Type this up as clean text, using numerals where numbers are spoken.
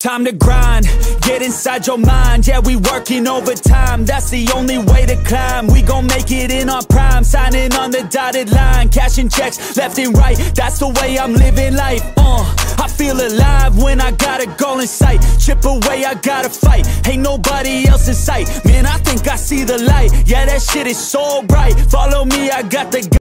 Time to grind, get inside your mind. Yeah, we working overtime, that's the only way to climb. We gon' make it in our prime, signing on the dotted line. Cashing checks left and right, that's the way I'm living life. I feel alive when I got a goal in sight. Chip away, I gotta fight, ain't nobody else in sight. Man, I think I see the light, yeah, that shit is so bright. Follow me, I got the